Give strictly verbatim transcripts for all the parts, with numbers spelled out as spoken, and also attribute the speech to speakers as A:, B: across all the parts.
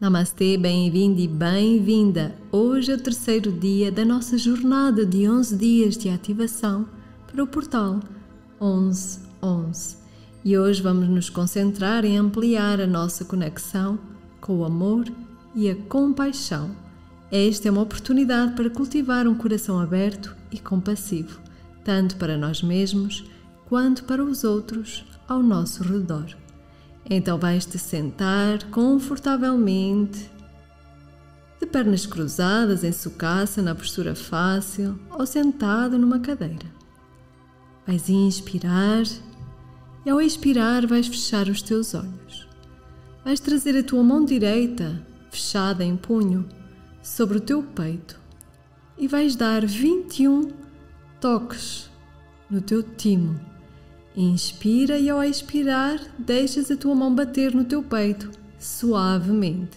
A: Namastê, bem-vindo e bem-vinda! Hoje é o terceiro dia da nossa jornada de onze dias de ativação para o portal onze onze. E hoje vamos nos concentrar em ampliar a nossa conexão com o amor e a compaixão. Esta é uma oportunidade para cultivar um coração aberto e compassivo, tanto para nós mesmos quanto para os outros ao nosso redor. Então vais-te sentar confortavelmente, de pernas cruzadas em sucaça na postura fácil ou sentado numa cadeira. Vais inspirar e ao expirar vais fechar os teus olhos. Vais trazer a tua mão direita, fechada em punho, sobre o teu peito e vais dar vinte e um toques no teu timo. Inspira e ao expirar deixas a tua mão bater no teu peito suavemente.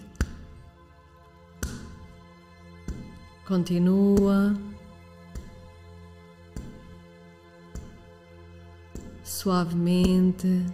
A: Continua. Suavemente.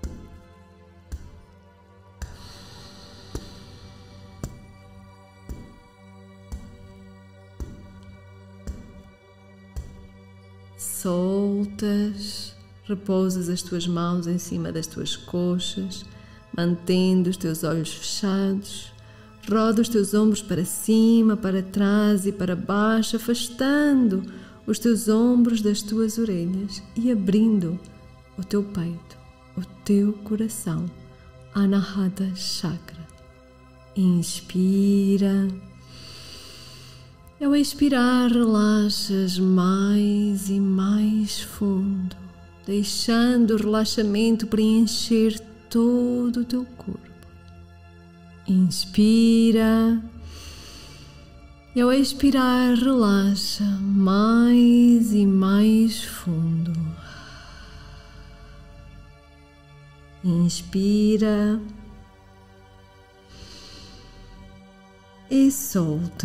A: Soltas. Repousas as tuas mãos em cima das tuas coxas, mantendo os teus olhos fechados. Roda os teus ombros para cima, para trás e para baixo, afastando os teus ombros das tuas orelhas e abrindo o teu peito, o teu coração, Anahata Chakra. Inspira. Ao expirar, relaxas mais e mais fundo, deixando o relaxamento preencher todo o teu corpo. Inspira e ao expirar relaxa mais e mais fundo. Inspira e solta.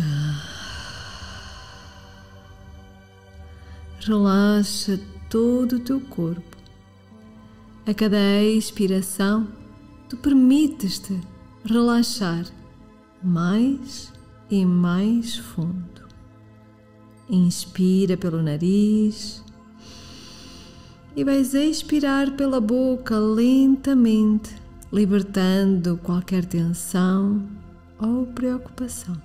A: Relaxa todo o teu corpo. A cada expiração, tu permites-te relaxar mais e mais fundo. Inspira pelo nariz e vais expirar pela boca lentamente, libertando qualquer tensão ou preocupação.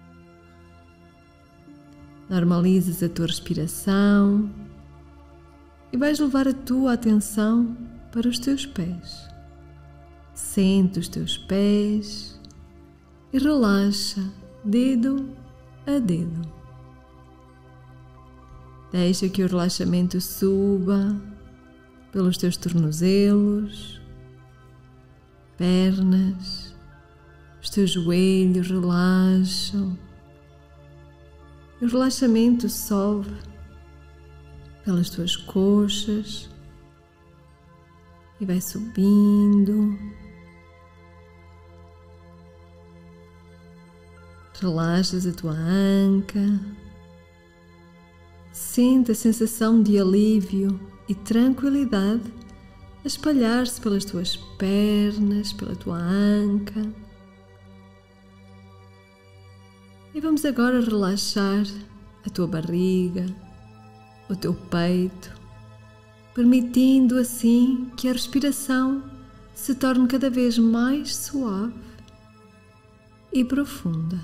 A: Normalizas a tua respiração e vais levar a tua atenção para os teus pés. Sente os teus pés e relaxa dedo a dedo. Deixa que o relaxamento suba pelos teus tornozelos, pernas, os teus joelhos relaxam. O relaxamento sobe pelas tuas coxas e vai subindo. Relaxas a tua anca. Sente a sensação de alívio e tranquilidade a espalhar-se pelas tuas pernas, pela tua anca. E vamos agora relaxar a tua barriga, o teu peito, permitindo assim que a respiração se torne cada vez mais suave e profunda,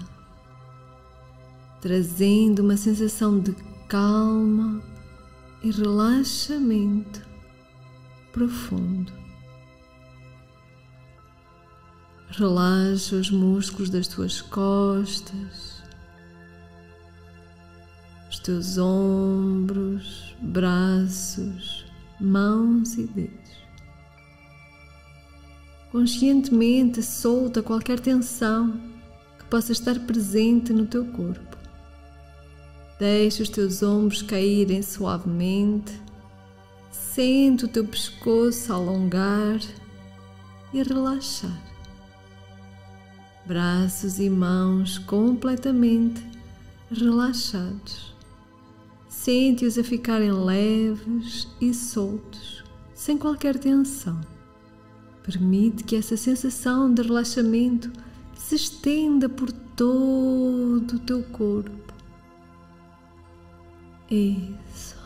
A: trazendo uma sensação de calma e relaxamento profundo. Relaxa os músculos das tuas costas, os teus ombros, braços, mãos e dedos. Conscientemente solta qualquer tensão que possa estar presente no teu corpo. Deixa os teus ombros caírem suavemente, sente o teu pescoço alongar e relaxar. Braços e mãos completamente relaxados. Sente-os a ficarem leves e soltos, sem qualquer tensão. Permite que essa sensação de relaxamento se estenda por todo o teu corpo. Isso.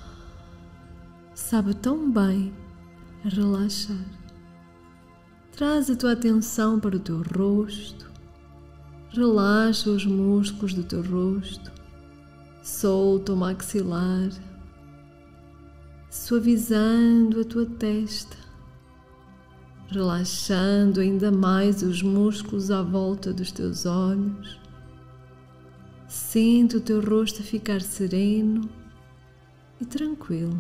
A: Sabe tão bem relaxar. Traz a tua atenção para o teu rosto. Relaxa os músculos do teu rosto. Solta o maxilar. Suavizando a tua testa. Relaxando ainda mais os músculos à volta dos teus olhos. Sente o teu rosto a ficar sereno e tranquilo.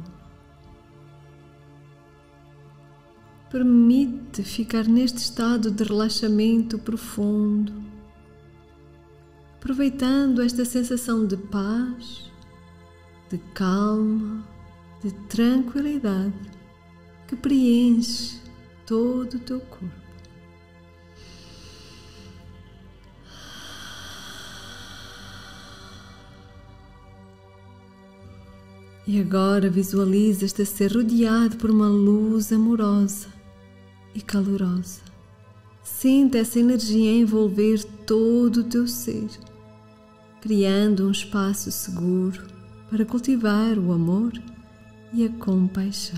A: Permite ficar neste estado de relaxamento profundo, aproveitando esta sensação de paz, de calma, de tranquilidade que preenche todo o teu corpo. E agora visualizas-te a ser rodeado por uma luz amorosa e calorosa. Sente essa energia envolver todo o teu ser, criando um espaço seguro para cultivar o amor e a compaixão.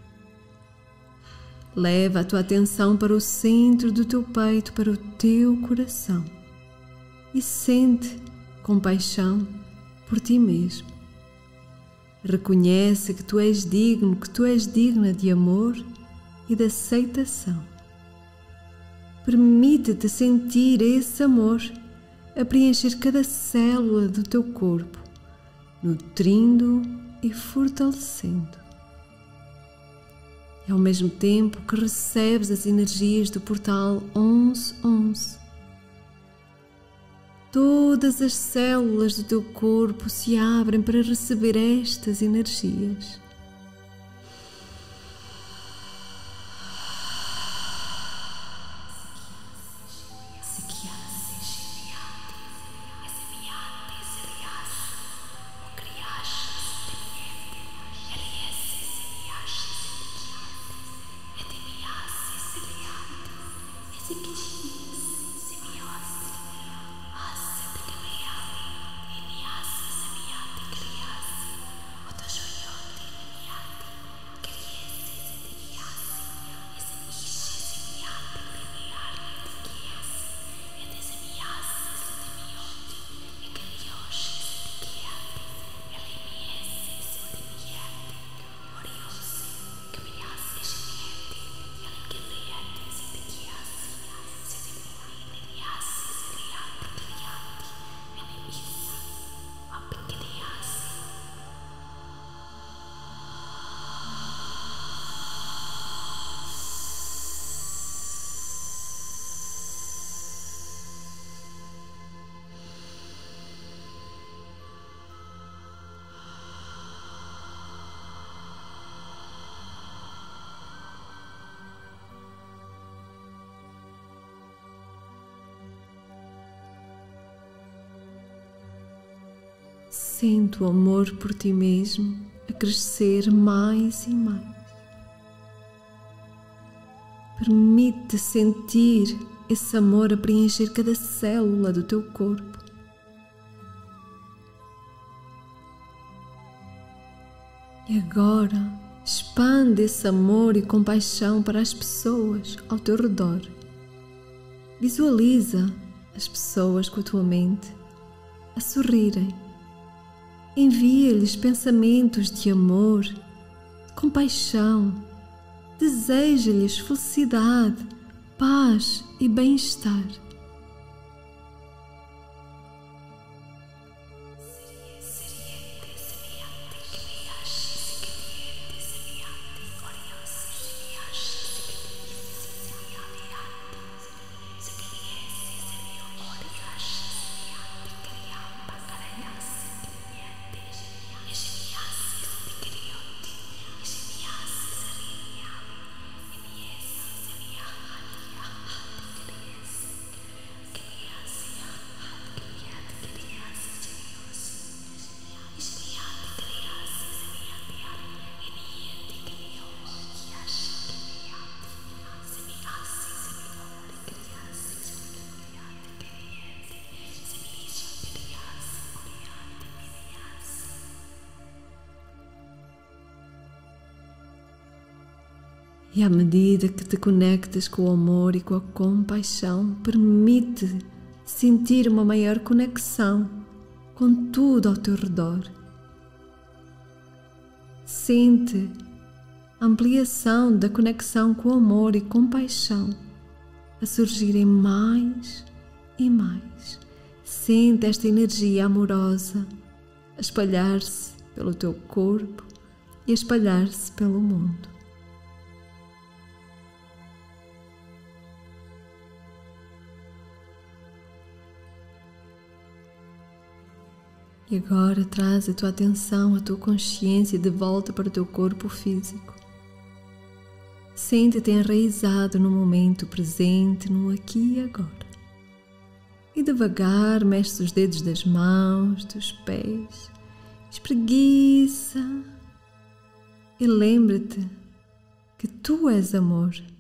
A: Leva a tua atenção para o centro do teu peito, para o teu coração, e sente compaixão por ti mesmo. Reconhece que tu és digno, que tu és digna de amor e de aceitação. Permite-te sentir esse amor a preencher cada célula do teu corpo, nutrindo e fortalecendo. E ao mesmo tempo que recebes as energias do portal onze onze, todas as células do teu corpo se abrem para receber estas energias. Sente o amor por ti mesmo a crescer mais e mais. Permite sentir esse amor a preencher cada célula do teu corpo. E agora expande esse amor e compaixão para as pessoas ao teu redor. Visualiza as pessoas com a tua mente a sorrirem. Envia-lhes pensamentos de amor, de compaixão. Deseja-lhes felicidade, paz e bem-estar. E à medida que te conectas com o amor e com a compaixão, permite sentir uma maior conexão com tudo ao teu redor. Sente a ampliação da conexão com o amor e compaixão a surgirem mais e mais. Sente esta energia amorosa a espalhar-se pelo teu corpo e a espalhar-se pelo mundo. E agora traz a tua atenção, a tua consciência de volta para o teu corpo físico. Sente-te enraizado no momento presente, no aqui e agora. E devagar mexe os dedos das mãos, dos pés, espreguiça e lembra-te que tu és amor.